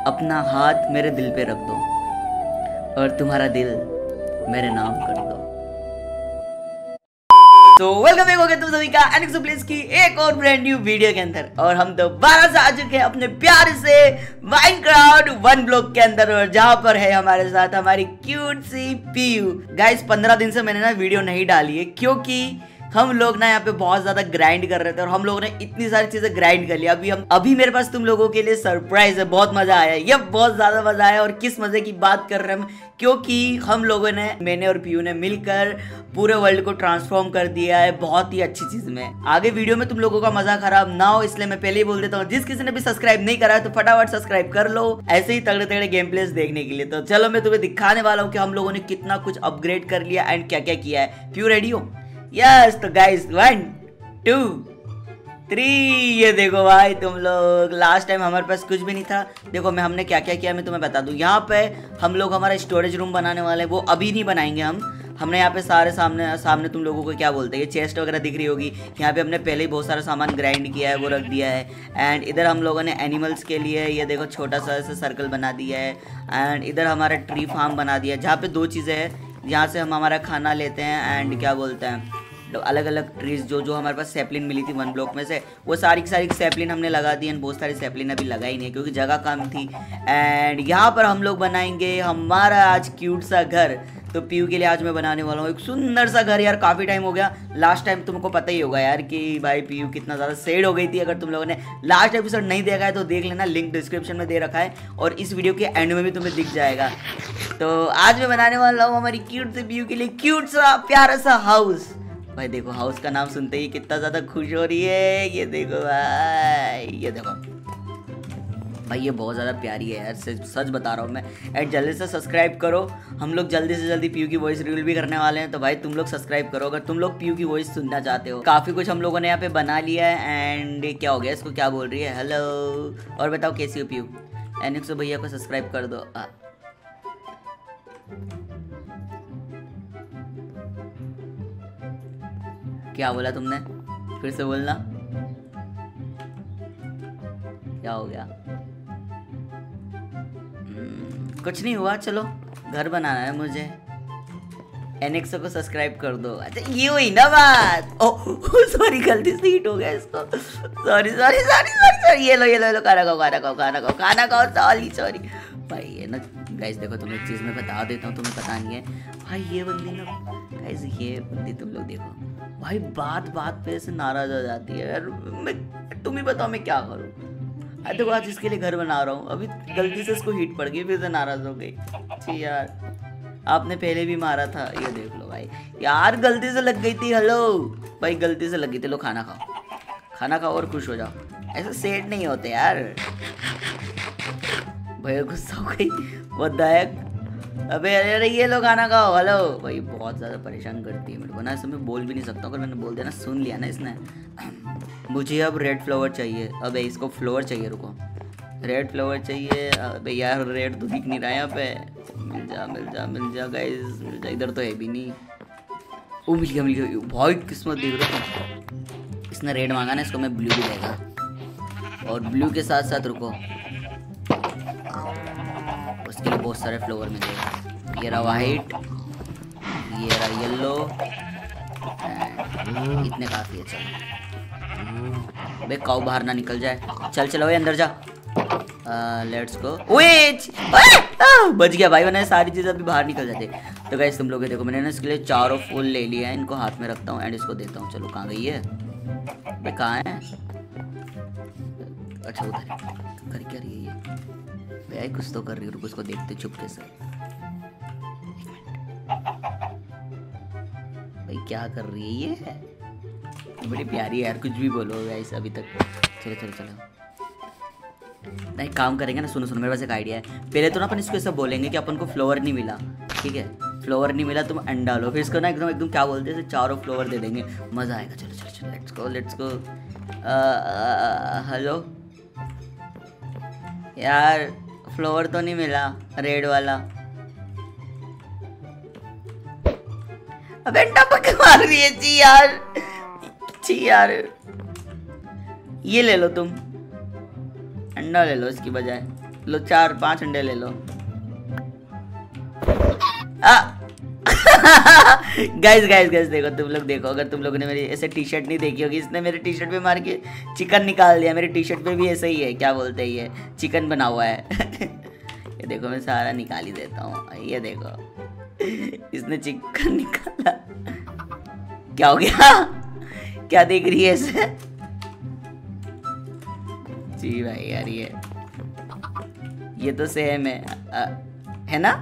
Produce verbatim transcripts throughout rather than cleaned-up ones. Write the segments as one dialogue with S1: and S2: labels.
S1: अपना हाथ मेरे दिल पे रख दो और तुम्हारा दिल मेरे नाम कर दो। तो वेलकम बैक हो गया तुम सभी का एनिक्स प्लेस की एक और ब्रांड न्यू वीडियो के अंदर। और हम दोबारा से आ चुके हैं अपने प्यार से माइनक्राफ्ट वन ब्लॉक के अंदर, और जहां पर है हमारे साथ हमारी क्यूट सी पीयू। गाइस पंद्रह दिन से मैंने ना वीडियो नहीं डाली है क्योंकि हम लोग ना यहाँ पे बहुत ज्यादा ग्राइंड कर रहे थे और हम लोगों ने इतनी सारी चीजें ग्राइंड कर लिया। अभी हम अभी मेरे पास तुम लोगों के लिए सरप्राइज है। बहुत मजा आया, ये बहुत ज्यादा मजा आया। और किस मजे की बात कर रहे हैं हम, क्योंकि हम लोगों ने, मैंने और पीयू ने मिलकर पूरे वर्ल्ड को ट्रांसफॉर्म कर दिया है बहुत ही अच्छी चीज में। आगे वीडियो में तुम लोगों का मजा खराब ना हो इसलिए मैं पहले ही बोल देता हूँ, जिस किसी ने भी सब्सक्राइब नहीं करा है तो फटाफट सब्सक्राइब कर लो ऐसे ही तगड़े तगड़े गेम प्लेस देखने के लिए। तो चलो मैं तुम्हें दिखाने वाला हूँ कि हम लोगों ने कितना कुछ अपग्रेड कर लिया एंड क्या क्या किया है। पीयू रेडी हो? यस। तो गाइस वन टू थ्री, ये देखो भाई तुम लोग, लास्ट टाइम हमारे पास कुछ भी नहीं था। देखो मैं हमने क्या क्या किया मैं तुम्हें बता दूं। यहाँ पे हम लोग हमारा स्टोरेज रूम बनाने वाले हैं, वो अभी नहीं बनाएंगे हम। हमने यहाँ पे सारे सामने सामने तुम लोगों को क्या बोलते हैं, ये चेस्ट वगैरह दिख रही होगी। यहाँ पे हमने पहले ही बहुत सारा सामान ग्राइंड किया है, वो रख दिया है। एंड इधर हम लोगों ने एनिमल्स के लिए ये देखो छोटा सा ऐसा सर्कल बना दिया है। एंड इधर हमारा ट्री फार्म बना दिया है जहाँ पे दो चीज़ें हैं, जहाँ से हम हमारा खाना लेते हैं। एंड क्या बोलते हैं, अलग अलग ट्रीज जो जो हमारे पास सैपलिन मिली थी वन ब्लॉक में से, वो सारी की सारी सैपलिन हमने लगा दी है। बहुत सारी सैपलिन अभी लगाई नहीं है क्योंकि जगह कम थी। एंड यहाँ पर हम लोग बनाएंगे हमारा आज क्यूट सा घर। तो पीयू के लिए आज मैं बनाने वाला हूँ एक सुंदर सा घर। यार काफ़ी टाइम हो गया, लास्ट टाइम तुमको पता ही होगा यार कि भाई पीयू कितना ज़्यादा सैड हो गई थी। अगर तुम लोगों ने लास्ट एपिसोड नहीं देखा है तो देख लेना, लिंक डिस्क्रिप्शन में दे रखा है और इस वीडियो के एंड में भी तुम्हें दिख जाएगा। तो आज मैं बनाने वाला हूँ हमारी क्यूट से पीयू के लिए क्यूट सा प्यारा सा हाउस। भाई देखो हाउस का नाम सुनते ही कितना ज़्यादा खुश हो रही है। ये देखो भाई, ये देखो भाई, ये बहुत ज़्यादा प्यारी है यार, सच बता रहा हूँ मैं। एंड जल्दी से सब्सक्राइब करो, हम लोग जल्दी से जल्दी पीयू की वॉइस रिवील भी करने वाले हैं। तो भाई तुम लोग सब्सक्राइब करो अगर तुम लोग पीयू की वॉइस सुनना चाहते हो। काफ़ी कुछ हम लोगों ने यहाँ पे बना लिया है। एंड क्या हो गया, इसको क्या बोल रही है, हेलो। और बताओ कैसी हो पीयू? एनिक्स भैया को सब्सक्राइब कर दो। आ, क्या बोला तुमने? फिर से बोलना, क्या हो गया? कुछ नहीं हुआ, चलो घर बनाना है मुझे। एनिक्स को सब्सक्राइब कर दो। अच्छा ये हुई ना बात। ओह सॉरी, गलती से हिट हो गया इसको। Sorry sorry sorry sorry. ये लो ये लो ये लो, खाना खाओ खाना खाओ खाना खाओ खाना खाओ। सॉरी सॉरी भाई। ये ना गाइस देखो, तुम्हें एक चीज़ मैं बता देता हूँ, तुम्हें पता नहीं है भाई। ये बंदी ना गाइस, ये बंदी तुम लोग देखो भाई, बात बात पे से नाराज हो जाती है यार। मैं तुम ही बताओ मैं क्या करूँ। अरे देखो आज इसके लिए घर बना रहा हूँ, अभी गलती से इसको हीट पड़ गई, फिर से नाराज हो गई। जी यार, आपने पहले भी मारा था, ये देख लो भाई। यार गलती से लग गई थी। हेलो भाई, गलती से लग गई थी। लो खाना खाओ खाना खाओ और खुश हो जाओ। ऐसे सेट नहीं होते यार। भैया गुस्सा हो गई, बदायक। अबे अरे ये लो खाना खाओ। हेलो भाई, बहुत ज़्यादा परेशान करती है मेरे को ना, ऐसे मैं बोल भी नहीं सकता। अगर मैंने बोल दिया ना, सुन लिया ना इसने। मुझे अब रेड फ्लावर चाहिए। अबे इसको फ्लावर चाहिए, रुको। रेड फ्लावर चाहिए। अबे यार रेड तो दिख नहीं रहा है यहाँ पे। मिल जा मिल जा मिल जा गाइस, मिल जा। इधर तो है भी नहीं। ओ मिल गया मिल गया भाई, किस्मत देख रहा हूँ। इसने रेड मांगा ना, इसको मैं ब्लू भी देगा। और ब्लू के साथ साथ रुको, उसके लिए बहुत सारे फ्लावर मिलेगा। ये रहा वाइट, ये रहा येलो, इतने काफ़ी है। चलो बे काऊ बाहर ना निकल जाए। चल चलो भाई अंदर जा। Let's go. ओए बच गया भाई, मैंने सारी चीज़ें अभी बाहर निकल जाते। तो गाइस तुम लोग देखो, मैंने ना इसके लिए चारों फूल ले लिया है। इनको हाथ में रखता हूँ एंड इसको देता हूँ। चलो कहाँ गई है भाई, कहाँ है? अच्छा उधर कर क्या रही है ये भाई, कुछ तो कर रही है। रुको उसको देखते चुपके से। भाई क्या कर रही है ये? बड़ी प्यारी है यार, कुछ भी बोलो गाइस अभी तक। चलो चलो चलो, नहीं काम करेंगे ना। सुनो सुनो, मेरे पास एक आइडिया है। पहले तो ना अपन इसको ऐसा बोलेंगे कि अपन को फ्लावर नहीं मिला, ठीक है? फ्लावर नहीं मिला, तुम अंडा लो। फिर इसको ना एकदम एकदम क्या बोलते हैं, चारों फ्लावर दे देंगे, मज़ा आएगा। चलो चलो चलो, let's go let's go. Hello यार, फ्लावर तो नहीं मिला रेड वाला। अबे टपक मार रही है जी यार, जी यार। ये ले लो तुम, अंडा ले लो इसकी बजाय। लो चार पांच अंडे ले लो। गाइस गाइस गाइस देखो, तुम लोग देखो, अगर तुम लोगों ने मेरी ऐसे टी शर्ट नहीं देखी होगी, इसने मेरे टी शर्ट पे मार के चिकन निकाल दिया। मेरी टी शर्ट पे भी ऐसा ही है, क्या बोलते हैं, ये चिकन बना हुआ है। ये देखो मैं सारा निकाल ही देता हूँ। ये देखो इसने चिकन निकाला। क्या हो गया? क्या देख रही है इसे? जी भाई यार, ये ये तो सेम है, आ, है ना?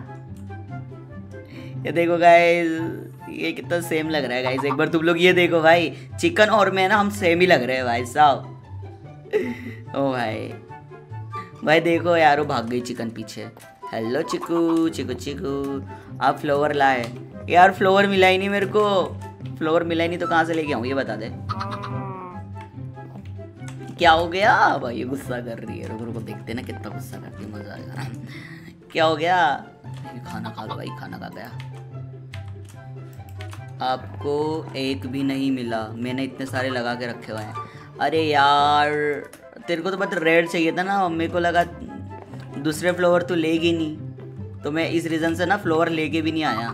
S1: ये देखो गाइस, ये कितना सेम लग रहा है गाइस। एक बार तुम लोग ये देखो भाई, चिकन और मैं ना, हम सेम ही लग रहे हैं भाई साहब। ओ भाई भाई देखो यार, वो भाग गई चिकन पीछे। हेलो चिकू चिकू चिकू, आप फ्लावर लाए यार? फ्लावर मिला ही नहीं मेरे को, फ्लावर मिला ही नहीं तो कहाँ से लेके आऊँ, ये बता दे। क्या हो गया भाई? ये गुस्सा कर रही है, रुको रुको देखते ना कितना गुस्सा करती है, मजा आएगा। क्या हो गया? खाना खा लो भाई, खाना खा गया। आपको एक भी नहीं मिला, मैंने इतने सारे लगा के रखे हुए हैं। अरे यार तेरे को तो बस रेड चाहिए था ना, मेरे को लगा दूसरे फ्लावर तो लेगी नहीं, तो मैं इस रीज़न से ना फ्लावर लेके भी नहीं आया।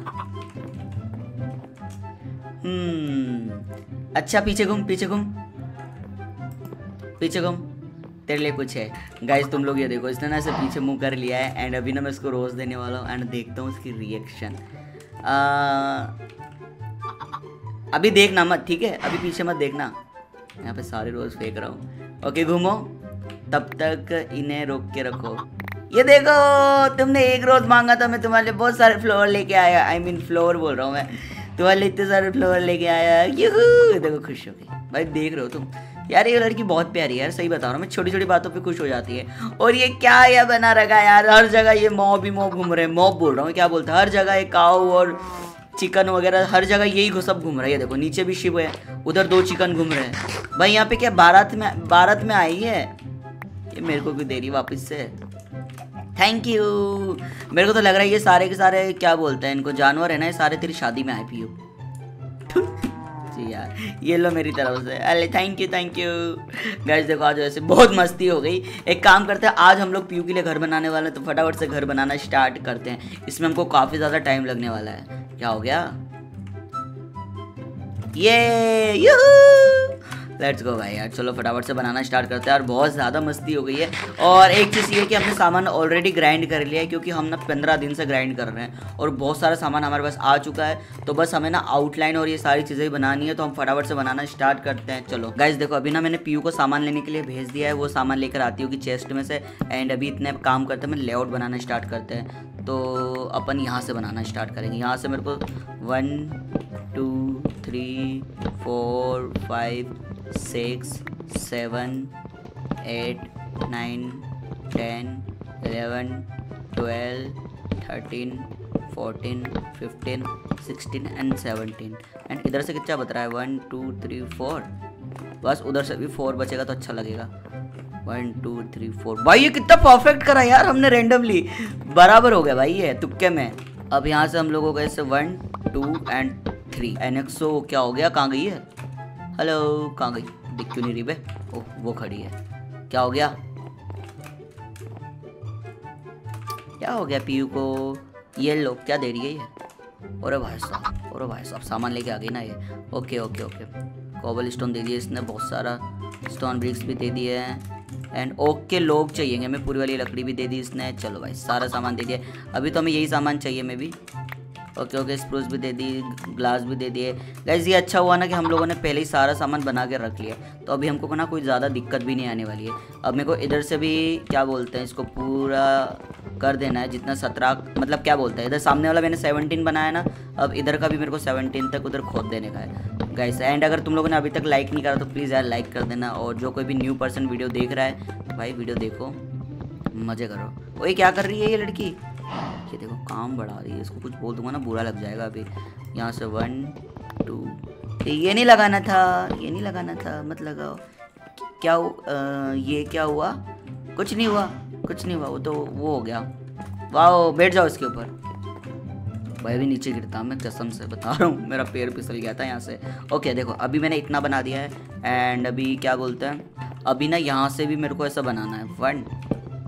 S1: हम्म अच्छा, पीछे घूम पीछे घूम पीछे घूम, तेरे लिए कुछ है। गाइस तुम लोग ये देखो, इसने ना ऐसे पीछे मुंह कर लिया है एंड अभी ना मैं इसको रोज़ देने वाला हूँ एंड देखता हूँ उसकी रिएक्शन। अभी देखना मत, ठीक है? अभी पीछे मत देखना, यहाँ पे सारे रोज फेंक रहा हूँ। ओके घूमो, तब तक इन्हें रोक के रखो। ये देखो, तुमने एक रोज मांगा था, मैं तुम्हारे लिए बहुत सारे फ्लावर लेके आया। आई मीन फ्लावर बोल रहा हूँ मैं, तुम्हारे लिए इतने सारे फ्लावर लेके आया। यूहू, देखो खुश हो गई भाई, देख रहे हो तुम? यार ये लड़की बहुत प्यारी है यार, सही बता रहा हूँ मैं, छोटी छोटी बातों पे खुश हो जाती है। और ये क्या ये बना रखा है यार, हर जगह ये मॉब ही मॉब घूम रहे हैं। मॉब बोल रहा हूँ, क्या बोलता है, हर जगह ये काऊ और चिकन वगैरह हर जगह यही सब घूम रहा है। देखो नीचे भी शिव है, उधर दो चिकन घूम रहे हैं भाई। यहाँ पे क्या बारात में बारात में आई है? ये मेरे को क्यों दे रही वापस से? Thank you. मेरे को तो लग रहा है ये सारे के सारे क्या बोलते हैं इनको, जानवर है ना, ये सारे तेरी शादी में आए पियो। जी यार, ये लो मेरी तरफ से। अरे thank you thank you. Guys देखो आज वैसे बहुत मस्ती हो गई। एक काम करते हैं, आज हम लोग पीयू के लिए घर बनाने वाले हैं, तो फटाफट से घर बनाना स्टार्ट करते हैं। इसमें हमको काफ़ी ज़्यादा टाइम लगने वाला है। क्या हो गया? ये यूहू, लेट्स गो भाई यार, चलो फटाफट से बनाना स्टार्ट करते हैं। और बहुत ज़्यादा मस्ती हो गई है। और एक चीज़ ये कि हमने सामान ऑलरेडी ग्राइंड कर लिया है, क्योंकि हम ना पंद्रह दिन से ग्राइंड कर रहे हैं और बहुत सारा सामान हमारे पास आ चुका है। तो बस हमें ना आउटलाइन और ये सारी चीज़ें बनानी है, तो हम फटाफट से बनाना स्टार्ट करते हैं। चलो गाइस देखो, अभी ना मैंने पीयू को सामान लेने के लिए भेज दिया है, वो सामान लेकर आती होगी चेस्ट में से। एंड अभी इतने काम करते हैं, मैं लेआउट बनाना स्टार्ट करते हैं। तो अपन यहाँ से बनाना स्टार्ट करेंगे। यहाँ से मेरे को one two three four five six seven eight nine ten eleven twelve thirteen fourteen fifteen sixteen and seventeen. And इधर से कितना बच रहा है? वन टू थ्री फोर, बस उधर से भी फोर बचेगा तो अच्छा लगेगा। One two three four. भाई ये कितना परफेक्ट करा यार हमने, रेंडमली बराबर हो गया भाई ये तुक्के में। अब यहाँ से हम लोगों को ऐसे वन टू एंड थ्री एनएक्सो क्या हो गया? कहाँ गई है? हेलो, कहाँ गई? दिख क्यों नहीं रही बे? ओह वो खड़ी है। क्या हो गया? क्या हो गया पीयू को? ये लो, क्या दे रही है ये? अरे भाई साहब, अरे भाई साहब, सामान लेके आ गई ना ये। Okay okay okay, cobblestone दे दिए इसने, बहुत सारा स्टोन ब्रिक्स भी दे दिए हैं। एंड ओके लोग चाहिए, हमें पूरी वाली लकड़ी भी दे दी इसने। चलो भाई सारा सामान दे दिया। अभी तो हमें यही सामान चाहिए मे भी। ओके ओके, स्प्रूस भी दे दी, ग्लास भी दे दिए। गाइस ये अच्छा हुआ ना कि हम लोगों ने पहले ही सारा सामान बना के रख लिया, तो अभी हमको ना कोई ज़्यादा दिक्कत भी नहीं आने वाली है। अब मेरे को इधर से भी क्या बोलते हैं इसको पूरा कर देना है, जितना सत्रह मतलब क्या बोलते हैं, इधर सामने वाला मैंने सेवनटीन बनाया ना, अब इधर का भी मेरे को सेवनटीन तक उधर खोद देने का है गाइस। एंड अगर तुम लोगों ने अभी तक लाइक नहीं करा तो प्लीज़ यार लाइक कर देना। और जो कोई भी न्यू पर्सन वीडियो देख रहा है भाई, वीडियो देखो, मज़े करो। वही क्या कर रही है ये लड़की? ये देखो काम बढ़ा रही है, इसको कुछ बोल दूंगा ना बुरा लग जाएगा। अभी यहाँ से वन टू, ये नहीं लगाना था, ये नहीं लगाना था, मत लगाओ। क्या आ, ये क्या हुआ? कुछ नहीं हुआ, कुछ नहीं हुआ, वो तो वो हो गया। वाह, बैठ जाओ इसके ऊपर। भाई भी नीचे गिरता, मैं कसम से बता रहा हूँ, मेरा पैर फिसल गया था यहाँ से। ओके देखो अभी मैंने इतना बना दिया है। एंड अभी क्या बोलते हैं, अभी ना यहाँ से भी मेरे को ऐसा बनाना है। One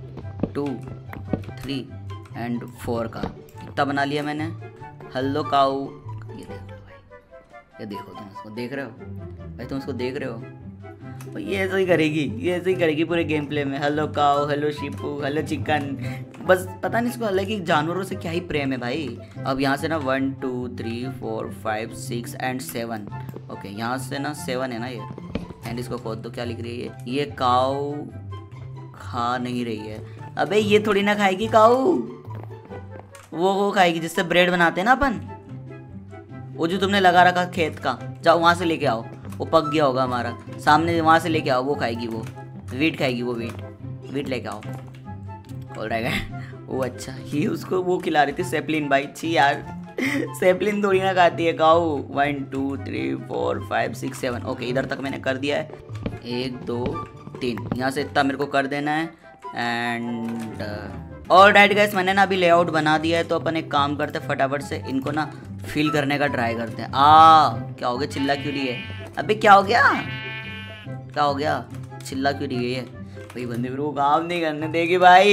S1: two three and four का कितना बना लिया मैंने। हेलो काऊ, ये देखो भाई, ये देखो तुम इसको देख रहे हो भाई, तुम इसको देख रहे हो, ये ऐसे ही करेगी, ये ऐसे ही करेगी पूरे गेम प्ले में। हेलो काऊ, हेलो शिपू, हेलो चिकन, बस पता नहीं इसको अलग ही जानवरों से क्या ही प्रेम है भाई। अब यहाँ से ना one two three four five six and seven, okay यहाँ से ना सेवन है ना ये, एंड इसको खोद दो। क्या लिख रही है ये ये काऊ खा नहीं रही है। अबे ये थोड़ी ना खाएगी काऊ, वो वो खाएगी जिससे ब्रेड बनाते हैं ना अपन, वो जो तुमने लगा रखा खेत का, जाओ वहाँ से लेके आओ, वो पक गया होगा हमारा सामने, वहाँ से लेके आओ, वो खाएगी, वो वीट खाएगी, वो वीट वीट लेके आओ। बोल रहा है वो, अच्छा ही उसको वो खिला रही थी सेपलिन भाई, छी यार सेपलिन थोड़ी ना खाती है cow. One two three four five six seven, okay इधर तक मैंने कर दिया है, एक दो तीन, यहाँ से इतना मेरे को कर देना है। एंड और राइट गाइस, मैंने ना अभी लेआउट बना दिया है, तो अपन एक काम करते हैं फटाफट से इनको ना फिल करने का ट्राई करते हैं। आ क्या हो गया, चिल्ला क्यों रही है? अबे क्या हो गया, क्या हो गया, चिल्ला क्यों रही है भाई? बंदे मेरे को काम नहीं करने देगी भाई।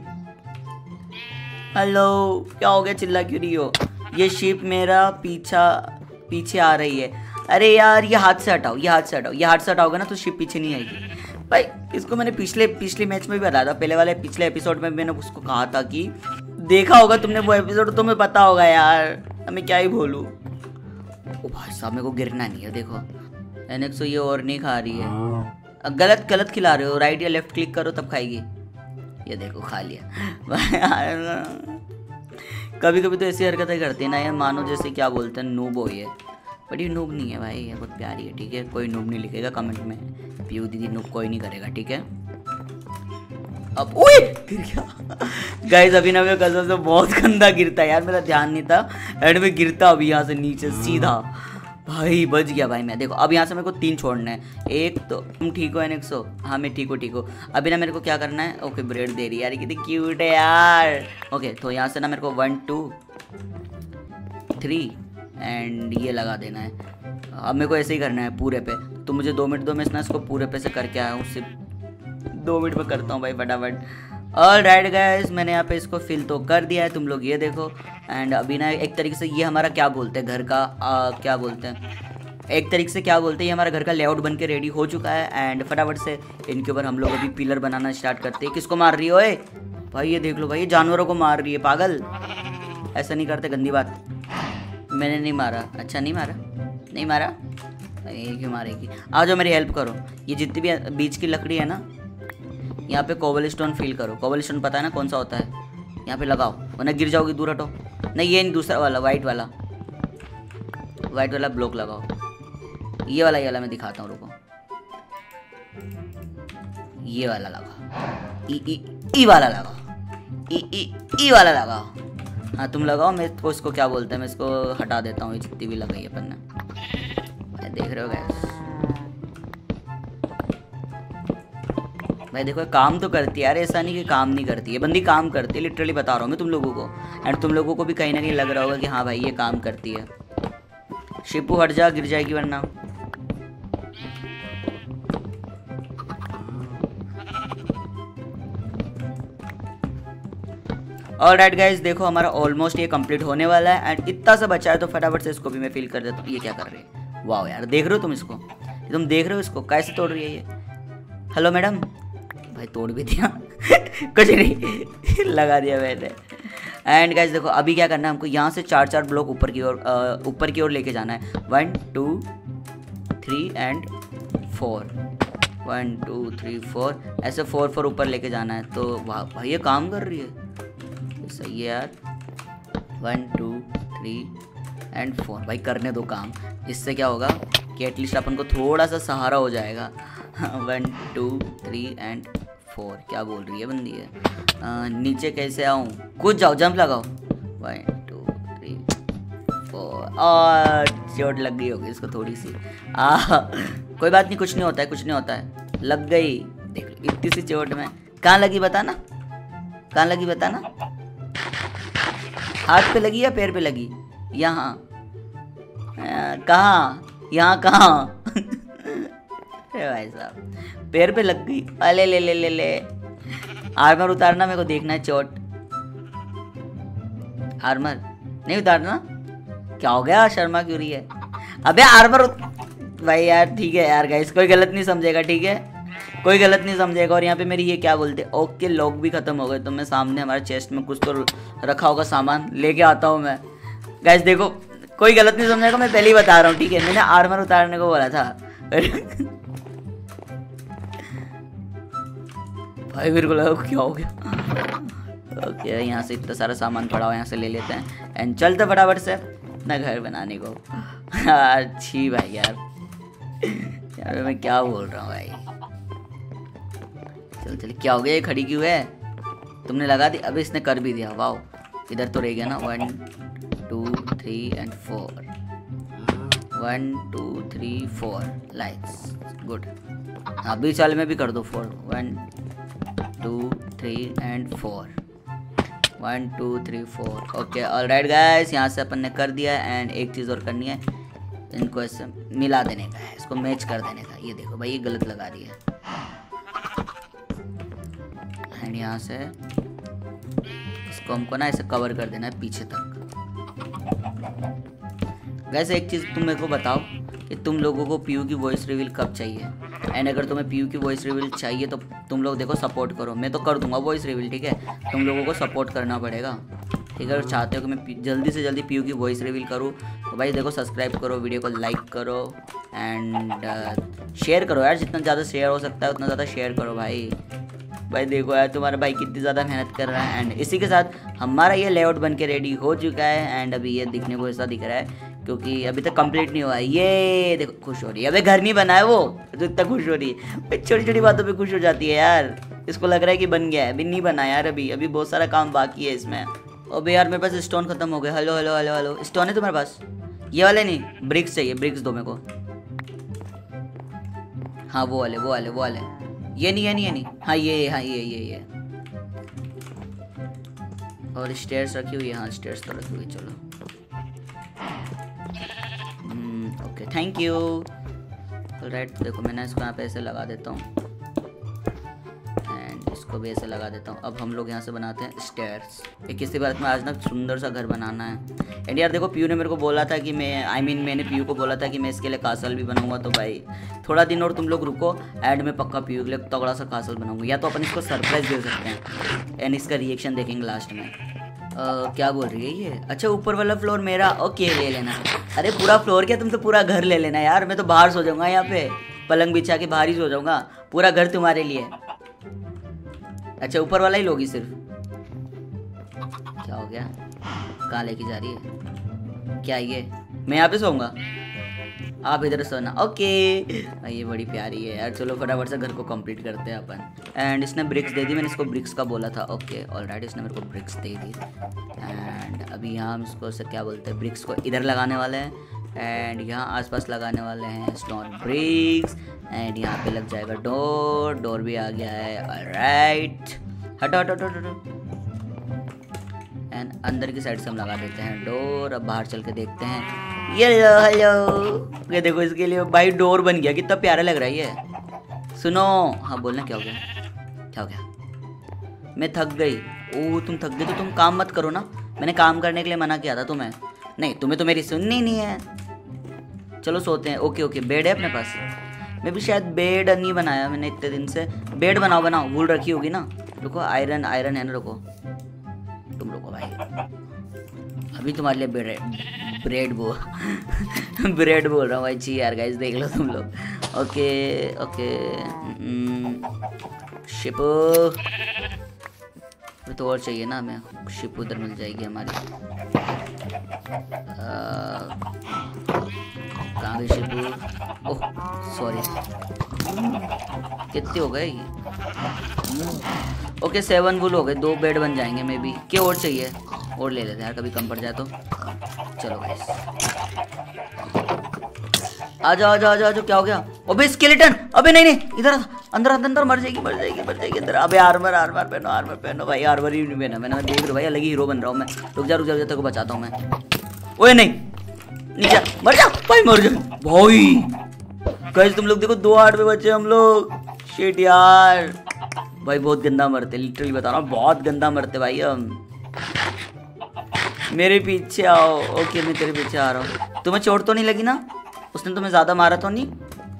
S1: हेलो क्या हो गया, चिल्ला क्यों रही हो? ये शिप मेरा पीछा पीछे आ रही है। अरे यार ये हाथ से हटाओ, ये हाथ से हटाओ, ये हाथ से हटाओगे ना तो शिप पीछे नहीं आएगी भाई। इसको मैंने पिछले पिछले मैच में भी बताया था, पहले वाले पिछले एपिसोड में मैंने उसको कहा था कि देखा होगा तुमने वो एपिसोड, तुम्हें पता होगा यार, मैं क्या ही बोलूँ। ओ भाई साहब मेरे को गिरना नहीं है, देखो एनेक्सो ये और नहीं खा रही है, गलत गलत खिला रहे हो, राइट या लेफ्ट क्लिक करो तब खाएगी। ये देखो खा लिया कभी कभी तो ऐसी हरकतें करती है ना यार, मानो जैसे क्या बोलते हैं नूब हो ये, बट ये नूब नहीं है भाई, ये बहुत प्यारी है, ठीक है। कोई नूब नहीं लिखेगा कमेंट में, पीयू दीदी नूब कोई नहीं करेगा, ठीक है। अब ओए गिर गया गाइस, अभी ना मेरे कसम से बहुत गंदा गिरता है यार, मेरा ध्यान नहीं था, एंड में गिरता अभी यहाँ से नीचे सीधा भाई, बच गया भाई मैं। देखो अब यहाँ से मेरे को तीन छोड़ना है, एक तो तुम ठीक हो एनेक्सो, हाँ मैं ठीक हूँ ठीक हूँ। अभी ना मेरे को क्या करना है, ओके ब्रेड दे रही है यार, कितनी क्यूट है यार। ओके तो यहाँ से ना मेरे को वन टू थ्री एंड ये लगा देना है। अब मेरे को ऐसे ही करना है पूरे पे, तो मुझे दो मिनट दो, मैं ना इसको पूरे पे से करके आया हूँ, सिर्फ दो मिनट में करता हूँ भाई फटाफट। ऑल राइट गाइस, मैंने यहाँ पे इसको फिल तो कर दिया है, तुम लोग ये देखो। एंड अभी ना एक तरीके से ये हमारा क्या बोलते हैं घर का आ, क्या बोलते हैं एक तरीके से क्या बोलते हैं, ये हमारा घर का लेआउट बन के रेडी हो चुका है। एंड फटाफट से इनके ऊपर हम लोग अभी पिलर बनाना स्टार्ट करते हैं। किसको मार रही हो ए भाई, ये देख लो भाई, ये जानवरों को मार रही है, पागल ऐसा नहीं करते, गंदी बात। मैंने नहीं मारा, अच्छा नहीं मारा, नहीं मारा, ये क्यों मारेगी? आ जाओ मेरी हेल्प करो, ये जितनी भी बीच की लकड़ी है ना, यहाँ पे कोबल स्टोन फील करो। कोबल स्टोन पता है ना कौन सा होता है, यहाँ पे लगाओ वरना गिर जाओगी, दूर हटो। नहीं ये नहीं, दूसरा वाला वाइट वाला, वाइट वाला ब्लॉक लगाओ, ये वाला ये वाला मैं दिखाता हूँ, रुको, ये वाला लगाओ, ई ई ई वाला लगाओ, ई ई ई वाला लगाओ। हाँ तुम लगाओ, मैं तो इसको क्या बोलते हैं, मैं इसको हटा देता हूँ, ये जितनी भी लगाई है अपन ने, देख रहे हो गैस भाई, देखो काम तो करती है यार, ऐसा नहीं कि काम नहीं करती है, बंदी काम करती है, लिटरली बता रहा हूँ मैं तुम लोगों को। एंड तुम लोगों को भी कहीं ना कहीं लग रहा होगा कि हाँ भाई ये काम करती है। शिपू हट जा, गिर जाएगी वरना। ऑलराइट गाइस, देखो हमारा ऑलमोस्ट ये कंप्लीट होने वाला है, एंड इतना सा बचा है, तो फटाफट से इसको भी मैं फील कर देता हूँ। ये क्या कर रही है, वाह यार देख रहे हो तुम इसको, तुम देख रहे हो इसको कैसे तोड़ रही है ये। हेलो मैडम, भाई तोड़ भी दिया कुछ नहीं लगा दिया मैंने। एंड गाइस देखो अभी क्या करना है, हमको यहाँ से चार चार ब्लॉक ऊपर की ओर ऊपर की ओर लेके जाना है। One two three and four, one two three four, ऐसे फोर फोर ऊपर लेके जाना है। तो वाह भाई ये काम कर रही है, सही है यार। One two three and four, भाई करने दो काम, इससे क्या होगा कि एटलीस्ट अपन को थोड़ा सा सहारा हो जाएगा। One two three and four, क्या बोल रही है बंदी है। आ, नीचे कैसे आऊँ, कूद जाओ, जंप लगाओ। वन टू थ्री फोर, और चोट लग गई होगी इसको थोड़ी सी। आ कोई बात नहीं, कुछ नहीं होता है, कुछ नहीं होता है, लग गई। देख लो इतनी सी चोट में, कहाँ लगी बताना, कहाँ लगी बताना, हाथ पे लगी या पैर पे लगी? यहाँ कहाँ, यहाँ कहाँ भाई साहब पैर पे लग गई। अले ले ले ले ले आर्मर उतारना, मेरे को देखना है चोट। आर्मर नहीं उतारना, क्या हो गया, शर्मा क्यों रही है? अबे आर्मर उत... भाई यार ठीक है यार गाइस, कोई गलत नहीं समझेगा, ठीक है, कोई गलत नहीं समझेगा। और यहाँ पे मेरी ये क्या बोलते हैं, ओके लॉक भी खत्म हो गए, तो मैं सामने हमारे चेस्ट में कुछ तो रखा होगा सामान, लेके आता हूँ मैं। गाइस देखो कोई गलत नहीं समझेगा, मैं पहले ही बता रहा हूँ, ठीक है, मैंने आर्मर उतारने को बोला था। भाई मेरे को लगा क्या हो गया। ओके okay, यहाँ से इतना सारा सामान पड़ा हुआ, यहाँ से ले लेते हैं एंड चलते फटाफट से अपना घर बनाने को। अच्छी भाई यार, यार मैं क्या बोल रहा हूँ भाई। चल चल, क्या हो गया, ये खड़ी क्यों है? तुमने लगा दी? अबे इसने कर भी दिया, वाओ। इधर तो रह गया ना, one two three and four, one two three four lights, good. हाँ बीच वाले में भी कर दो four, one two three and four, one two three four. Okay alright guys, यहाँ से अपन ने कर दिया एंड एक चीज़ और करनी है, इनको ऐसे मिला देने का है, इसको मैच कर देने का। ये देखो भाई ये गलत लगा रही है। एंड यहाँ से इसको हमको ना ऐसे कवर कर देना है पीछे तक। गाइस एक चीज़ तुम मेरे को बताओ कि तुम लोगों को पीयू की वॉइस रिवील कब चाहिए, एंड अगर तुम्हें पीयू की वॉइस रिवील चाहिए तो तुम लोग देखो सपोर्ट करो, मैं तो कर दूंगा वॉइस रिवील, ठीक है, तुम लोगों को सपोर्ट करना पड़ेगा, ठीक है। अगर चाहते हो कि मैं जल्दी से जल्दी पीयू की वॉइस रिवील करूँ तो भाई देखो सब्सक्राइब करो, वीडियो को लाइक करो एंड शेयर करो यार, जितना ज़्यादा शेयर हो सकता है उतना ज़्यादा शेयर करो भाई। भाई देखो यार तुम्हारा भाई कितनी ज़्यादा मेहनत कर रहा है। एंड इसी के साथ हमारा ये लेआउट बन के रेडी हो चुका है एंड अभी ये दिखने को ऐसा दिख रहा है क्योंकि अभी तक कंप्लीट नहीं हुआ है। ये देखो खुश हो रही है, अबे घर नहीं बना है वो तो इतना खुश हो रही है, छोटी छोटी बातों पे खुश हो जाती है यार। इसको लग रहा है कि बन गया है, अभी नहीं बना यार, अभी अभी बहुत सारा काम बाकी है इसमें। अबे यार मेरे पास स्टोन खत्म हो गए। Hello hello hello hello, stone है तुम्हारे पास? ये वाले नहीं, ब्रिक्स चाहिए, ब्रिक्स दो मेरे को। हाँ वो वाले वो वाले वो वाले, ये नहीं ये नहीं ये नहीं, हाँ ये हाँ ये ये ये और स्टेयर्स रखी हुई है, हाँ स्टेयर्स तो रखी हुई, चलो ओके थैंक यू। राइट तो देखो मैंने इसको यहाँ पे ऐसे लगा देता हूँ एंड इसको भी ऐसे लगा देता हूँ। अब हम लोग यहाँ से बनाते हैं स्टेयर्स। इक्कीस बात में आज ना सुंदर सा घर बनाना है। एंड यार देखो पीयू ने मेरे को बोला था कि मैं आई I मीन mean, मैंने पीयू को बोला था कि मैं इसके लिए कासल भी बनाऊंगा, तो भाई थोड़ा दिन और तुम लोग रुको एंड में पक्का पीयू के लिए तगड़ा सा कासल बनाऊंगा, या तो अपन इसको सरप्राइज दे सकते हैं एंड इसका रिएक्शन देखेंगे लास्ट में। Uh, क्या बोल रही है ये? अच्छा ऊपर वाला फ्लोर मेरा, ओके ले लेना। अरे पूरा फ्लोर क्या, तुम तो पूरा घर ले लेना यार, मैं तो बाहर सो जाऊंगा, यहाँ पे पलंग बिछा के बाहर ही सो जाऊंगा, पूरा घर तुम्हारे लिए। अच्छा ऊपर वाला ही लोगी सिर्फ? क्या हो गया, कहाँ लेके जा रही है? क्या ये मैं यहाँ पे सोऊंगा, आप इधर सोना, ओके। ये बड़ी प्यारी है यार, चलो फटाफट से घर को कंप्लीट करते हैं अपन। एंड इसने ब्रिक्स दे दी, मैंने इसको ब्रिक्स का बोला था, ओके ऑलराइट इसने मेरे को ब्रिक्स दे दी। एंड अभी यहाँ हम इसको से क्या बोलते हैं, ब्रिक्स को इधर लगाने वाले हैं एंड यहाँ आसपास लगाने वाले हैं स्टोन ब्रिक्स एंड यहाँ पे लग जाएगा डोर, डोर भी आ गया है, ऑलराइट हटो हटो हटो हटो। एंड अंदर की साइड से हम लगा देते हैं डोर। अब बाहर चल के देखते हैं, ये हेलो ये देखो इसके लिए भाई डोर बन गया, कितना प्यारा लग रहा है ये। सुनो, हाँ बोलना, क्या हो गया क्या हो गया? मैं थक गई। ओह तुम थक गई तो तुम काम मत करो ना, मैंने काम करने के लिए मना किया था तुम्हें, नहीं तुम्हें तो मेरी सुननी नहीं है। चलो सोते हैं, ओके ओके बेड है अपने पास? मैं भी शायद बेड नहीं बनाया मैंने इतने दिन से, बेड बनाओ बनाओ, वूल रखी होगी ना, रुको आयरन आयरन है ना, रुको तुम रुको भाई, अभी तुम्हारे लिए ब्रेड ब्रेड बोल ब्रेड बोल रहा हूँ भाई, छी यार गाइस देख लो तुम लोग। ओके ओके शिप तो और चाहिए ना हमें, शिप उधर मिल जाएगी हमारी। कहाँ गई शिप? ओह सॉरी, कितने हो गए? ओके सेवन वुल हो गए, दो बेड बन जाएंगे मे बी। क्या और चाहिए? और ले लेते हैं यार, कभी कम पड़ जाए तो। चलो गाइस आ जाओ आ जाओ आ जाओ, क्या हो गया? अबे स्केलेटन, अबे नहीं नहीं इधर अंदर अंदर अंदर, मर जाएगी मर जाएगी मर जाएगी अंदर। अबे आर्मर आर्मर पहनो आर्मर पहनो भाई, आर्मर ही नहीं पहना मैंने, देख रहा भाई अलग ही हीरो बन रहा हूँ मैं। रुक जा रुक जा, तेरे को बचाता हूँ मैं। ओए नहीं नीचे मर जा भाई, मर जा भाई। गाइस तुम लोग देखो दो हार्ट में बचे हम लोग, शिट यार भाई बहुत गंदा मरते, लिटरली बता रहा हूँ बहुत गंदा मरते भाई हम। मेरे पीछे आओ। ओके मैं तेरे पीछे आ रहा हूँ। तुम्हें चोट तो नहीं लगी ना? उसने तुम्हें ज्यादा मारा तो नहीं?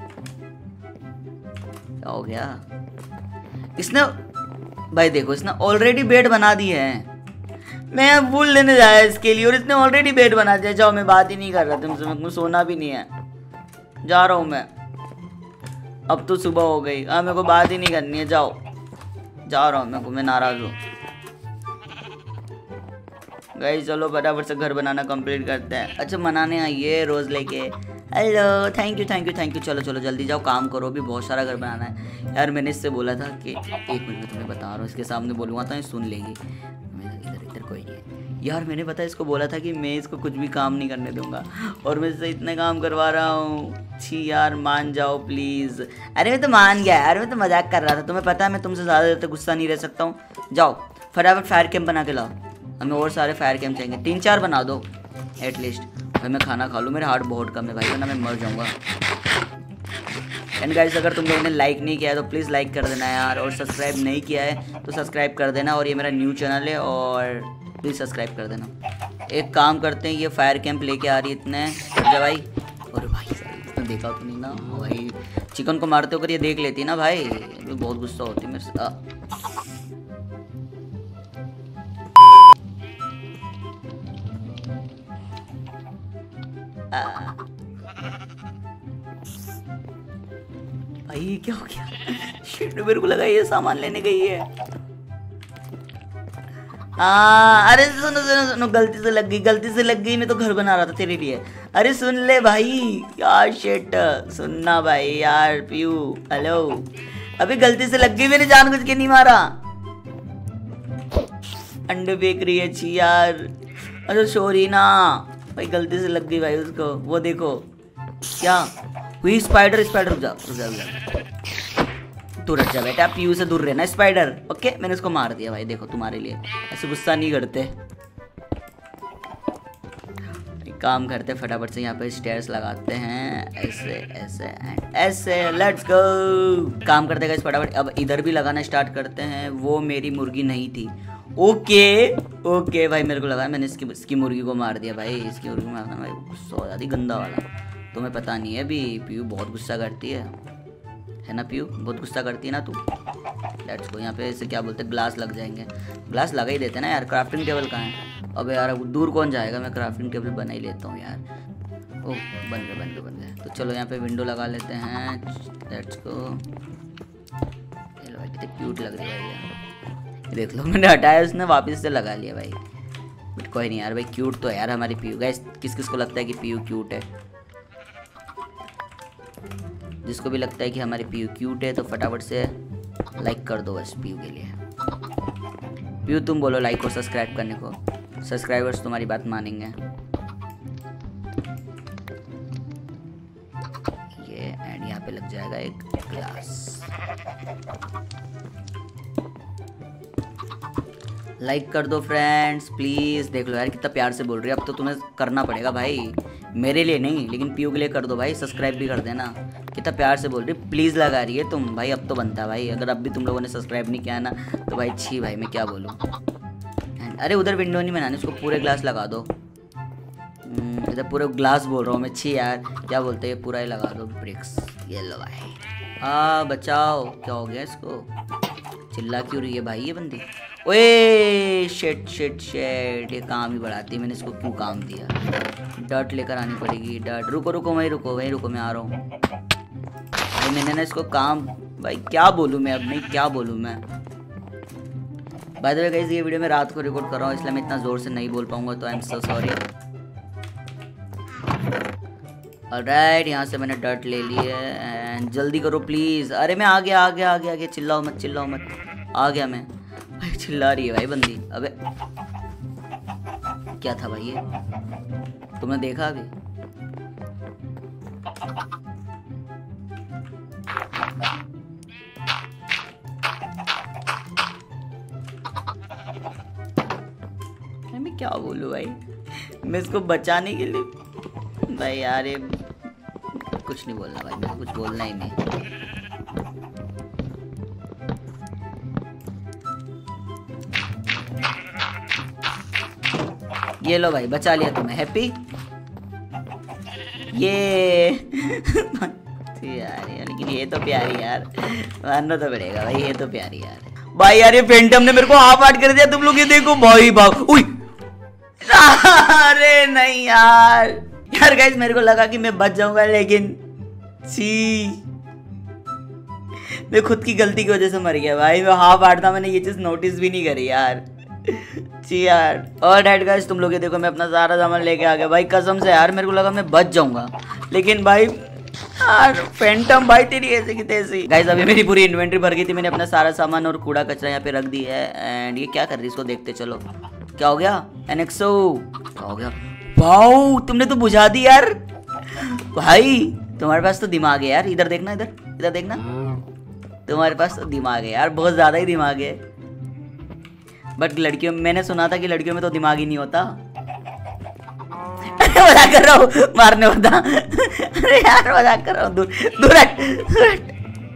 S1: क्या हो गया? इसने भाई देखो इसने ऑलरेडी बेड बना दी है। मैं वुल लेने जाया इसके लिए और इसने ऑलरेडी बेड बना दिया। जाओ मैं बात ही नहीं कर रहा तुमसे, मेरे सोना भी नहीं है, जा रहा हूँ मैं। अब तो सुबह हो गई, हाँ मेरे को बात ही नहीं करनी है, जाओ जा रहा हूँ मैं, मैं नाराज हूँ। गाइस चलो फटाफट से घर बनाना कंप्लीट करते हैं। अच्छा मनाने आइए रोज लेके। Hello thank you thank you thank you. चलो चलो जल्दी जाओ काम करो, अभी बहुत सारा घर बनाना है यार। मैंने इससे बोला था कि एक मिनट में तुम्हें बता रहा हूँ, इसके सामने बोलूँगा तो ये सुन लेगी। इधर इधर कोई नहीं है यार। मैंने पता इसको बोला था कि मैं इसको कुछ भी काम नहीं करने दूंगा और मैं इससे इतने काम करवा रहा हूँ। छी यार मान जाओ प्लीज़। अरे मैं तो मान गया यार, मैं तो मजाक कर रहा था। तुम्हें पता है मैं तुमसे ज़्यादा देर तक गुस्सा नहीं रह सकता हूँ। जाओ फटाफट फायर कैंप बना के लाओ, हमें और सारे फायर कैंप चाहिए। तीन चार बना दो एटलीस्ट। भाई मैं खाना खा लूँ, मेरे हार्ट बहुत कम है भाई वरना मैं मर जाऊँगा। एंड गाइस अगर तुम लोगों ने लाइक नहीं किया है तो प्लीज़ लाइक कर देना यार, और सब्सक्राइब नहीं किया है तो सब्सक्राइब कर देना। और ये मेरा न्यू चैनल है और प्लीज़ सब्सक्राइब कर देना। एक काम करते हैं, ये फायर कैंप लेके आ रही है इतने जा भाई। और भाई इसने देखा तो नहीं ना भाई, चिकन को मारते होकर ये देख लेती ना भाई, बहुत गुस्सा होती है मेरे से। भाई क्या हो गया? शिट मेरे को लगा ये सामान लेने गई है। हाँ अरे सुनो सुनो सुनो, गलती से लग गई गलती से लग गई। मैं तो घर बना रहा था तेरे लिए। अरे सुन ले भाई यार, शिट सुनना भाई यार। पीयू हेलो, अभी गलती से लग गई, मैंने जानबूझ के नहीं मारा। अंडे बेक रही है छी यार। अच्छा सॉरी ना भाई, गलती से लग गई भाई उसको। वो देखो क्या हुई, स्पाइडर स्पाइडर। रुक जा रुक जा रुक जा, तू रख जा बेटा, पीयू से दूर रहना स्पाइडर। ओके मैंने इसको मार दिया भाई, देखो तुम्हारे लिए ऐसे गुस्सा नहीं करते। एक काम करते फटाफट से यहाँ पे स्टेयर्स लगाते हैं, ऐसे ऐसे एंड ऐसे। Let's go. काम करते गए फटाफट। अब इधर भी लगाना स्टार्ट करते हैं। वो मेरी मुर्गी नहीं थी। ओके ओके भाई, मेरे को लगा मैंने इसकी इसकी मुर्गी को मार दिया भाई। इसकी मुर्गी मारना भाई गुस्सा हो जाती, गंदा वाला। तुम्हें पता नहीं है अभी पीयू बहुत गुस्सा करती है है ना पीयू, बहुत गुस्सा करती है ना तू। Let's go. यहाँ पे इसे क्या बोलते हैं, ग्लास लग जाएंगे। ग्लास लगा ही देते ना यार। क्राफ्टिंग टेबल कहाँ है? अब यार दूर कौन जाएगा, मैं क्राफ्टिंग टेबल बना ही लेता हूँ यार। ओह बन गए बन गए बन गए। तो चलो यहाँ पे विंडो लगा लेते हैं। Let's go. चलो भाई कितने क्यूट लग रही है यार, देख लो मैंने हटाया उसने वापस से लगा लिया भाई। बट कोई नहीं यार भाई, क्यूट तो है यार हमारी पीयू। गाइस किस किस को लगता है कि पीयू क्यूट है? जिसको भी लगता है कि हमारी पीयू क्यूट है तो फटाफट से लाइक कर दो बस पीयू के लिए। पीयू तुम बोलो लाइक और सब्सक्राइब करने को, सब्सक्राइबर्स तुम्हारी बात मानेंगे। ये एंड यहाँ पे लग जाएगा एक ग्लास। लाइक कर दो फ्रेंड्स प्लीज़। देख लो यार कितना प्यार से बोल रही है। अब तो तुम्हें करना पड़ेगा भाई, मेरे लिए नहीं लेकिन पीयू के लिए कर दो भाई। सब्सक्राइब भी कर देना। कितना प्यार से बोल रही है, प्लीज़ लगा रही है तुम भाई। अब तो बनता है भाई, अगर अब भी तुम लोगों ने सब्सक्राइब नहीं किया ना तो भाई छी भाई मैं क्या बोलूँ। अरे उधर विंडो नहीं बनानी, उसको पूरे ग्लास लगा दो। इधर पूरे ग्लास बोल रहा हूँ मैं, छी यार क्या बोलते हैं, पूरा ही लगा दो ब्रिक्स। ये लो भाई। हाँ बचाओ, क्या हो गया इसको, चिल्ला क्यों रही है भाई ये बंदी। ओए शेट शेट शेट, ये काम ही बढ़ाती है। मैंने इसको क्यों काम दिया। डर्ट लेकर आनी पड़ेगी, डर्ट। रुको रुको वहीं रुको वहीं रुको, मैं आ रहा हूँ भाई। मैंने ना इसको काम, भाई क्या बोलूँ मैं अब, नहीं क्या बोलूँ मैं। बाय द वे गाइस ये वीडियो मैं रात को रिकॉर्ड कर रहा हूँ इसलिए मैं इतना ज़ोर से नहीं बोल पाऊँगा, तो I am so sorry. Alright यहाँ से मैंने डर्ट ले ली है एंड जल्दी करो प्लीज़। अरे मैं आ गया आ गया आ गया आ गया, चिल्लाओ मत चिल्लाओ मत, आ गया मैं। भाई चिल्ला रही है भाई बंदी। अबे क्या था भाई ये, तुमने देखा अभी? मैं क्या बोलूं भाई, मैं इसको बचाने के लिए भाई यार ये कुछ नहीं बोलना भाई, मेरे को कुछ बोलना ही नहीं। ये लो भाई, बचा लिया तुम्हें। हैप्पी ये यार, लेकिन ये तो प्यारी यार, मानना तो पड़ेगा भाई, ये तो प्यारी यार। भाई यार ये फैंटम ने मेरे को हाफ हार्ट कर दिया, तुम लोग ये देखो भाई। भाग, उई अरे नहीं यार यार गाइस, मेरे को लगा कि मैं बच जाऊंगा, लेकिन सी मैं खुद की गलती की वजह से मर गया भाई। मैं हाफ हार्ट था, मैंने ये चीज नोटिस भी नहीं करी यार। जी यार। और डैड गाइस तुम लोग ये देखो, मैं अपना सारा सामान लेके आ गया भाई, कसम से यार मेरे को लगा मैं बच जाऊंगा, लेकिन भाई यार फैंटम भाई तेरी ऐसे की तैसी। गाइस अभी मेरी पूरी इन्वेंटरी भर गई थी, मैंने अपना सारा सामान और कूड़ा कचरा यहाँ पे रख दी है। एंड ये क्या कर रही है, इसको देखते चलो। क्या हो गया एनेक्सो, क्या हो गया? वाओ तुमने तो बुझा दी यार भाई, तुम्हारे पास तो दिमाग है यार। इधर देखना, इधर इधर देखना, तुम्हारे पास तो दिमाग है यार, बहुत ज्यादा ही दिमाग है। बट लड़कियों, मैंने सुना था कि लड़कियों में तो दिमाग ही नहीं होता। मजाक कर रहा हूँ, मारने होता। अरे यार मजाक कर रहा हूँ, दूर दूर हट, दूर हट।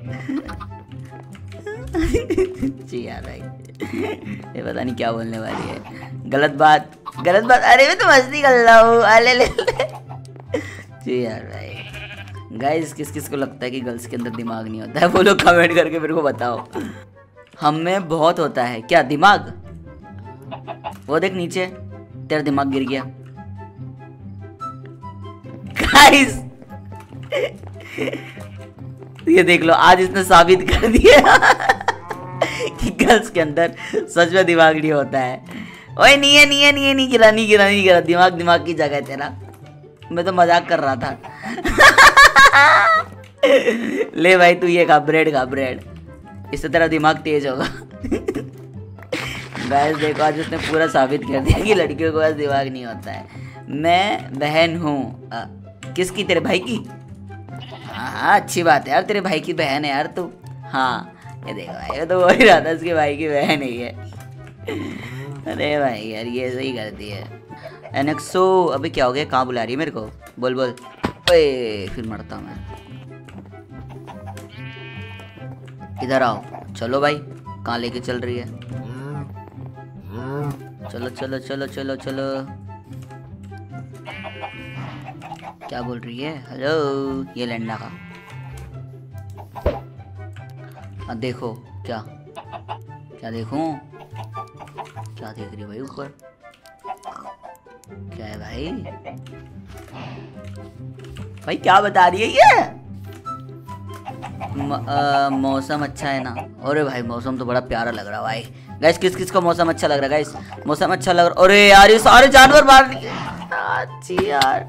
S1: जी यार भाई, ये पता नहीं क्या बोलने वाली है, गलत बात गलत बात। अरे मैं तो मस्ती कर रहा हूँ, अले ले ले। जी यार भाई। गाइस किस किस को लगता है कि गर्ल्स के अंदर दिमाग नहीं होता है, वो लोग कमेंट करके मेरे को बताओ। हम में बहुत होता है क्या दिमाग? वो देख नीचे, तेरा दिमाग गिर गया। गाइस ये देख लो, आज इसने साबित कर दिया कि गर्ल्स के अंदर सच में दिमाग नहीं होता है। ओए नहीं है नहीं है नहीं है, नहीं गिरा नहीं गिरा नहीं गिरा, दिमाग दिमाग की जगह है तेरा। मैं तो मजाक कर रहा था। ले भाई तू ये खा, ब्रेड खा ब्रेड, इससे तेरा दिमाग तेज होगा। गाइस देखो, आज उसने पूरा साबित कर दिया कि लड़कियों को आज दिमाग नहीं होता है। मैं बहन हूँ, किसकी? तेरे भाई की? हाँ अच्छी बात है यार, तेरे भाई की बहन है यार तू। हाँ ये देखो भाई, ये तो वो ही रहा था, इसके भाई की बहन ही है। अरे भाई यार ये सही करती है। एनेक्सो अभी क्या हो गया, कहाँ बुला रही है मेरे को? बोल बोल। ओए फिर मरता मैं। इधर आओ, चलो भाई, कहाँ लेके चल रही है? चलो चलो चलो चलो चलो। क्या बोल रही है? हेलो, ये लंडा का। अब देखो क्या क्या देखूं, क्या देख रही भाई ऊपर? क्या है भाई? भाई क्या बता रही है ये? मौसम अच्छा है ना? अरे भाई मौसम तो बड़ा प्यारा लग रहा है भाई। गाइस किस किस को मौसम अच्छा लग रहा है? गाइस मौसम अच्छा लग रहा। अरे यार ये सारे जानवर मार दिए। अच्छी यार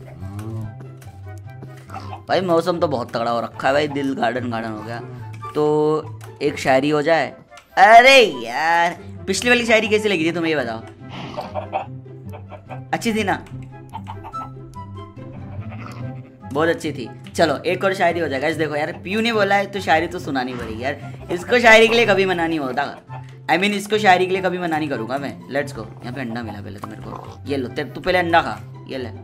S1: भाई, मौसम तो बहुत तगड़ा हो रखा है भाई, दिल गार्डन गार्डन हो गया। तो एक शायरी हो जाए। अरे यार पिछली वाली शायरी कैसी लगी थी तुम्हें, ये बताओ? अच्छी थी ना? बहुत अच्छी थी। चलो एक और शायरी हो जाएगा। इस देखो यार, पीयू ने बोला है तो शायरी तो सुनानी पड़ेगी यार। इसको शायरी के लिए कभी मना नहीं होता। आई I मीन mean, इसको शायरी के लिए कभी मना नहीं करूंगा मैं। Let's go. यहाँ पे अंडा मिला पहले तो मेरे को, ये लो तेरे, तू पहले अंडा खा, ये ले।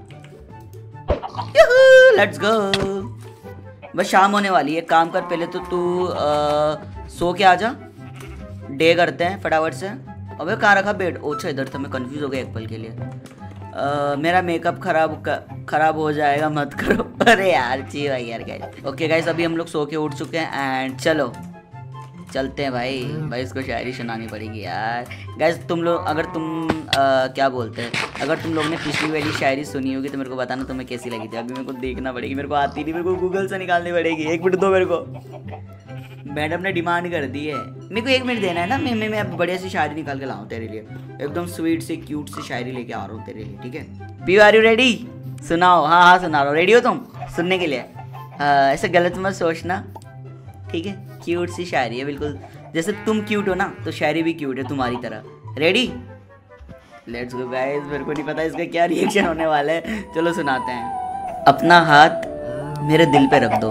S1: Let's go. बस शाम होने वाली है, काम कर पहले तो तू आ, सो के आ जा, डे करते हैं फटाफट से। अबे कहाँ रखा बेड? ओछा इधर था, मैं कंफ्यूज हो गया एक पल के लिए। Uh, मेरा मेकअप खराब खराब हो जाएगा, मत करो। अरे यार ची भाई यार गाइस। ओके गाइस अभी हम लोग सो के उठ चुके हैं एंड चलो चलते हैं भाई। भाई इसको शायरी सुनानी पड़ेगी यार। गाइस तुम लोग अगर तुम आ, क्या बोलते हैं, अगर तुम लोग ने पिछली वाली शायरी सुनी होगी तो मेरे को बताना तुम्हें कैसी लगी थी। अभी मेरे को देखना पड़ेगी, मेरे को आती नहीं, मेरे को गूगल से निकालनी पड़ेगी। एक मिनट दो मेरे को, मैडम ने डिमांड कर दी है। मेरे को एक मिनट देना है ना, मैं मैं, मैं अब बढ़िया सी शायरी निकाल के लाऊं तेरे लिए, एकदम स्वीट से क्यूट सी शायरी लेके आ रहा हूँ तेरे लिए, ठीक है? P are you ready? सुनाओ। हाँ हाँ सुना रहा हूँ, रेडी हो तुम सुनने के लिए? हाँ ऐसे गलत मत सोचना, ठीक है? क्यूट सी शायरी है बिल्कुल, जैसे तुम क्यूट हो ना तो शायरी भी क्यूट है तुम्हारी तरह। रेडी? Let's go guys. मेरे को नहीं पता इसका क्या रिएक्शन होने वाला है, चलो सुनाते हैं। अपना हाथ मेरे दिल पे रख दो,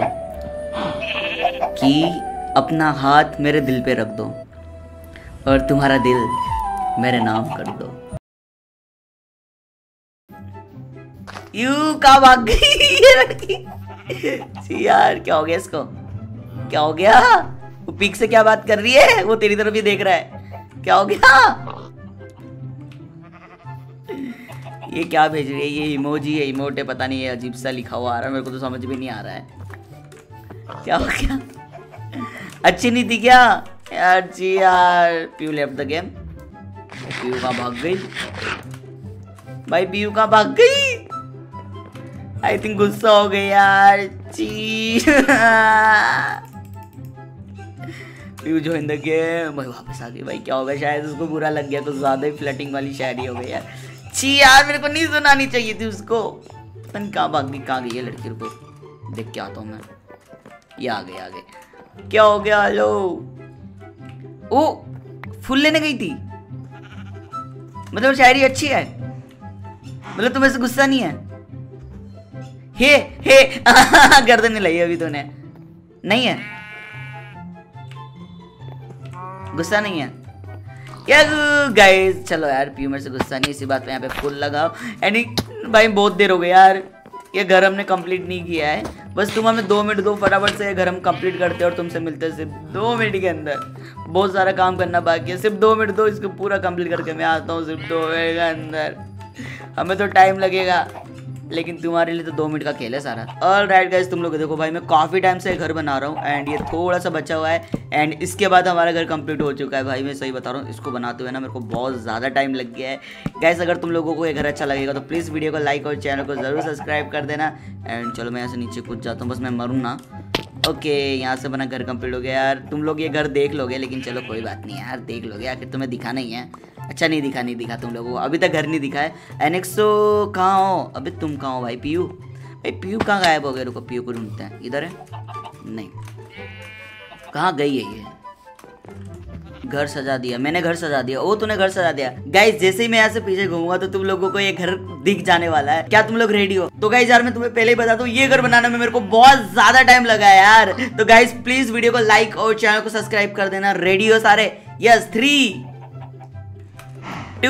S1: कि अपना हाथ मेरे दिल पे रख दो और तुम्हारा दिल मेरे नाम कर दो। यू का भाग गई ये लड़की। यार क्या हो गया इसको, क्या हो गया? वो पीक से क्या बात कर रही है, वो तेरी तरफ ही देख रहा है, क्या हो गया? ये क्या भेज रही है? ये इमोजी है, इमोट है, पता नहीं है, अजीब सा लिखा हुआ आ रहा है, मेरे को तो समझ में नहीं आ रहा है क्या हो गया। अच्छी नहीं थी क्या यार? जी यार, Piu left the game. Piu कहाँ भाग गई भाई? पीयू कहाँ भाग गई? आई थिंक गुस्सा हो गई यार। ची पीयू जो इन द गेम भाई वापस आ गई। भाई क्या हो गया? शायद उसको बुरा लग गया, कुछ ज्यादा ही फ्लर्टिंग वाली शायरी हो गई यार। छी यार, मेरे को नहीं सुनानी चाहिए थी उसको। पता नहीं कहाँ भाग गई, कहाँ गई है लड़की? रुको देख के आता हूँ मैं। ये आ गए आ गए। क्या हो गया? हेलो। ओ फुल लेने गई थी, मतलब शायरी अच्छी है, मतलब तुम्हें से गुस्सा नहीं है? हे हे गर्दन नहीं लाई अभी तूने? नहीं है गुस्सा? नहीं है यार गाइस। चलो यार, पीयू मेरे से गुस्सा नहीं, इसी बात पे यहाँ पे फुल लगाओ। एंड भाई बहुत देर हो गई यार, ये घर हमने कंप्लीट नहीं किया है। बस तुम हमें दो मिनट दो, फटाफट से ये घर हम कंप्लीट करते हैं और तुमसे मिलते हैं सिर्फ दो मिनट के अंदर। बहुत सारा काम करना बाकी है, सिर्फ दो मिनट दो, इसको पूरा कंप्लीट करके मैं आता हूँ सिर्फ दो मिनट के अंदर। हमें तो टाइम लगेगा, लेकिन तुम्हारे लिए तो दो मिनट का खेल है सारा। ऑल राइट गाइस, तुम लोग देखो भाई, मैं काफ़ी टाइम से घर बना रहा हूँ एंड ये थोड़ा सा बचा हुआ है एंड इसके बाद हमारा घर कंप्लीट हो चुका है। भाई मैं सही बता रहा हूँ, इसको बनाते हुए ना मेरे को बहुत ज़्यादा टाइम लग गया है गाइस। अगर तुम लोगों को ये घर अच्छा लगेगा तो प्लीज़ वीडियो को लाइक और चैनल को ज़रूर सब्सक्राइब कर देना। एंड चलो मैं यहाँ से नीचे कूद जाता हूँ, बस मैं मरूँ ना। ओके, यहाँ से बना घर कंप्लीट हो गया यार। तुम लोग ये घर देख लोगे, लेकिन चलो कोई बात नहीं यार, देख लोगे, आखिर तुम्हें दिखा नहीं है। अच्छा नहीं दिखा, नहीं दिखा तुम लोगों को, अभी तक घर नहीं दिखा है। एनेक्सो कहाँ हो? अबे तुम कहाँ हो भाई? पीयू भाई, पीयू कहाँ गायब हो गए? रुको पीयू को ढूंढते हैं। इधर है? नहीं, कहाँ गई है ये? घर सजा दिया मैंने, घर सजा दिया। ओ तूने घर सजा दिया। गाइस जैसे ही मैं यहाँ से पीछे घूमूंगा तो तुम लोगों को ये घर दिख जाने वाला है। क्या तुम लोग रेडी हो? तो गाइस यार मैं तुम्हें पहले ही बता दूं, ये घर बनाने में मेरे को बहुत ज्यादा टाइम लगा है यार। तो गाइस प्लीज वीडियो को लाइक और चैनल को सब्सक्राइब कर देना। रेडी हो सारे? Yes, three two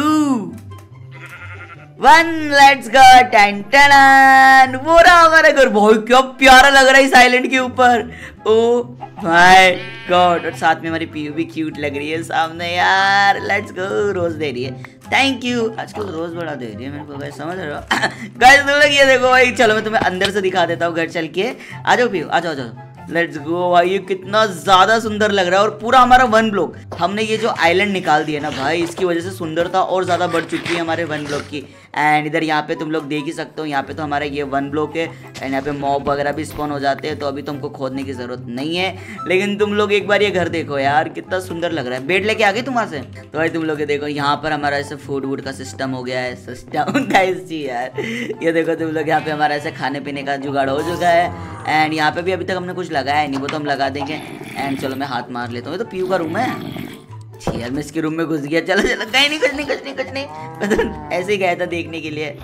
S1: one, let's go. टन टन, वो रहा हमारा घर। भाई क्या प्यारा लग रहा है इस आइलैंड के ऊपर। ओ माय गॉड, और साथ में हमारी पीयू भी क्यूट लग रही है सामने यार। Let's go. रोज दे रही है, थैंक यू। आजकल रोज बड़ा दे रही है मेरे को गाइस, समझ रहे हो? गाइस तुम लोग ये देखो भाई, चलो मैं तुम्हें अंदर से दिखा देता हूँ घर चल के। आ जाओ पीयू, आ जाओ, आ जाओ। लेट्स गो भाई, ये कितना ज्यादा सुंदर लग रहा है। और पूरा हमारा वन ब्लॉक, हमने ये जो आइलैंड निकाल दिया ना भाई, इसकी वजह से सुंदरता और ज्यादा बढ़ चुकी है हमारे वन ब्लॉक की। एंड इधर यहाँ पे तुम लोग देख ही सकते हो, यहाँ पे तो हमारा ये वन ब्लॉक है एंड यहाँ पे मॉब वगैरह भी स्पॉन हो जाते हैं, तो अभी तुमको खोदने की जरूरत नहीं है। लेकिन तुम लोग एक बार ये घर देखो यार, कितना सुंदर लग रहा है। बेड लेके आ गई तुम वहाँ से? तो भाई तुम लोग ये देखो, यहाँ पर हमारा ऐसे फूड वूड का सिस्टम हो गया है। सिस्टम गाइस जी यार, ये देखो तुम लोग, यहाँ पे हमारा ऐसे खाने पीने का जुगाड़ हो चुका है। एंड यहाँ पे भी अभी तक हमने कुछ लगाया है नहीं, वो तो हम लगा देंगे। एंड चलो मैं हाथ मार लेता हूँ, ये तो पीयू का रूम है यार। मैं इसके रूम में घुस गया। चलो चलो, कहीं नहीं, कुछ नहीं, कुछ नहीं, कुछ नहीं, ऐसे ही गया था देखने के लिए।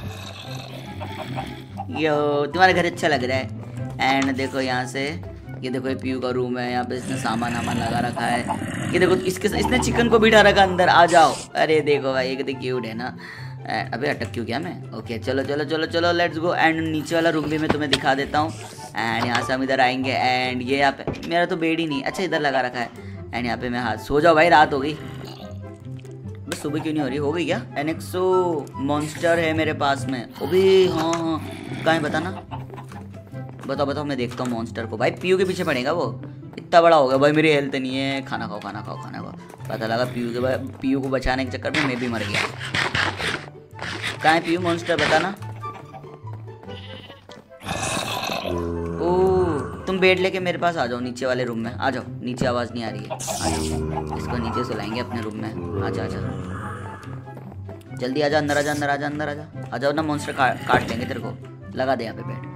S1: यो तुम्हारा घर अच्छा लग रहा है। एंड देखो यहाँ से, ये देखो ये पीयू का रूम है, यहाँ पे इसने सामान वामान लगा रखा है। ये देखो इसके इसने चिकन को बिठा रखा अंदर। आ जाओ। अरे देखो भाई, ये कितनी क्यूट है ना। अबे अटक क्यों गया मैं? ओके चलो चलो चलो चलो, लेट्स गो। एंड नीचे वाला रूम भी मैं तुम्हें दिखा देता हूँ। एंड यहाँ से हम इधर आएंगे एंड ये यहाँ पे मेरा तो बेड ही नहीं, अच्छा इधर लगा रखा है। एंड यहाँ पे मैं हाथ, सो जाओ भाई, रात हो गई। बस सुबह क्यों नहीं हो रही? हो गई क्या? एनेक्सो मॉन्स्टर है मेरे पास में। अभी हाँ हाँ, कहाँ है बताना? बताओ बताओ, मैं देखता हूँ मॉन्स्टर को। भाई पीयू के पीछे पड़ेगा वो, इतना बड़ा हो गया भाई। मेरी हेल्थ नहीं है। खाना खाओ खाना खाओ खाना खाओ। पता लगा पीयू के पीयू को बचाने के चक्कर में मैं भी मर गया। कहाँ है पीयू मॉन्स्टर बताना? तुम बेड लेके मेरे पास आ जाओ, नीचे वाले रूम में आ जाओ। नीचे आवाज़ नहीं आ रही है, आ जाओ। इसको नीचे सुलाएंगे अपने रूम में। आजा आजा, जल्दी आजा, अंदर आजा, अंदर आजा, अंदर आजा, आ जाओ ना। मॉन्स्टर का, काट लेंगे तेरे को। लगा दे यहाँ पे बेड।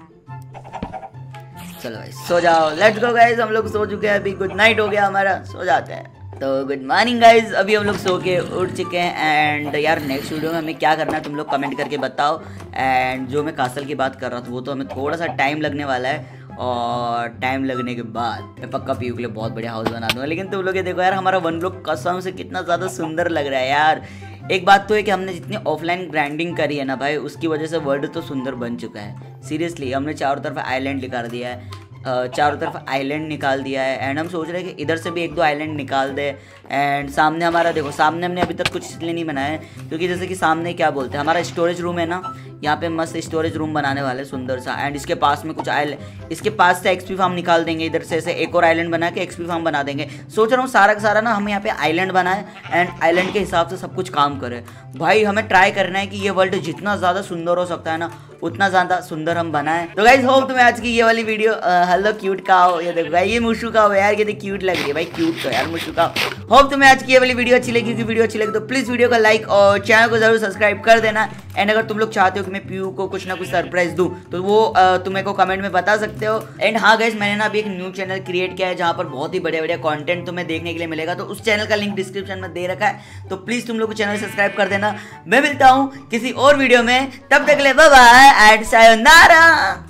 S1: चलो भाई सो जाओ। लेट्स गो गाइस, हम लोग सो चुके हैं अभी। गुड नाइट हो गया हमारा, सो जाते हैं। तो गुड मॉर्निंग गाइज, अभी हम लोग सो के उठ चुके हैं। एंड यार नेक्स्ट वीडियो में हमें क्या करना है तुम लोग कमेंट करके बताओ। एंड जो मैं कासल की बात कर रहा था, वो तो हमें थोड़ा सा टाइम लगने वाला है, और टाइम लगने के बाद मैं पक्का पीयू के लिए बहुत बढ़िया हाउस बना दूंगा। लेकिन तुम लोग ये देखो यार, हमारा वन ब्लॉक कसम से कितना ज़्यादा सुंदर लग रहा है यार। एक बात तो है कि हमने जितनी ऑफलाइन ग्राइंडिंग करी है ना भाई, उसकी वजह से वर्ल्ड तो सुंदर बन चुका है। सीरियसली हमने चारों तरफ आइलैंड निकाल दिया है। चारों तरफ आइलैंड निकाल दिया है एंड हम सोच रहे हैं कि इधर से भी एक दो आइलैंड निकाल दे। एंड सामने हमारा देखो, सामने हमने अभी तक कुछ इसलिए नहीं बनाया है क्योंकि जैसे कि सामने क्या बोलते हैं, हमारा स्टोरेज रूम है ना, यहाँ पे मस्त स्टोरेज रूम बनाने वाले सुंदर सा। एंड इसके पास में कुछ आइलैंड, इसके पास से एक्सपी फार्म निकाल देंगे, इधर से ऐसे एक और आइलैंड बना के एक्सपी फार्म बना देंगे। सोच रहा हूँ सारा का सारा ना हम यहाँ पे आइलैंड बनाए एंड आइलैंड के हिसाब से सब कुछ काम करे। भाई हमें ट्राई करना है कि ये वर्ल्ड जितना ज़्यादा सुंदर हो सकता है ना उतना ज़्यादा सुंदर हम बनाएं। तो गाइस होप तुम्हें आज की ये वाली वीडियो हेलो क्यूट का हो, ये देखो भाई ये मुशु का हो यार, ये देख क्यूट लग रही है भाई, क्यूट तो यार मुशु का। होप तुम्हें आज की ये वाली वीडियो अच्छी लगी, क्योंकि वीडियो अच्छी लगी तो प्लीज़ वीडियो को लाइक और चैनल को जरूर सब्सक्राइब कर देना। एंड अगर तुम लोग चाहते हो कि मैं पीयू को कुछ ना कुछ सरप्राइज दूं तो वो तुम्हें को कमेंट में बता सकते हो। एंड हाँ गाइस, मैंने ना अभी एक न्यू चैनल क्रिएट किया है जहाँ पर बहुत ही बढ़िया बढ़िया कंटेंट तुम्हें देखने के लिए मिलेगा, तो उस चैनल का लिंक डिस्क्रिप्शन में दे रखा है, तो प्लीज़ तुम लोग चैनल सब्सक्राइब कर देना। मैं मिलता हूँ किसी और वीडियो में, तब तक के लिए बाय बाय एंड सायोनारा।